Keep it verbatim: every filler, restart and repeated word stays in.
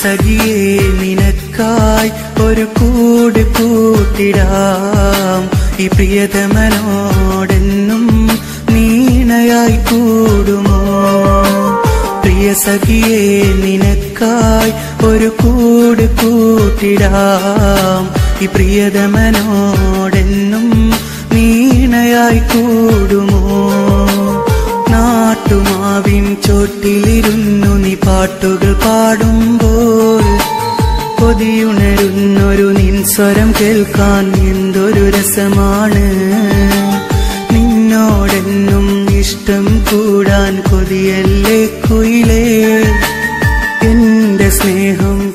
സഖിയേ നിനക്കായി ഒരു കൂട് കൂട്ടിടാം ഈ പ്രിയതമനോടെന്നും നീണയായി കൂടുമോ പ്രിയ സഖിയേ നിനക്കായി ഒരു കൂട് കൂട്ടിടാം ഈ പ്രിയതമനോടെന്നും നീണയായി കൂടുമോ നാട്ടുമാവിൻ ചോട്ടിലിരുന്നു നീ പാട്ടുകൾ പാടുമ്പോൾ കൊതിയുണരുന്നൊരു നിൻ സ്വരം കേൾക്കാൻ എന്തൊരു രസമാണ് നിന്നോടെന്നും ഇഷ്ടം കൂടാൻ കൊതിയല്ലേ കുയിലേ എന്റെ സ്നേഹം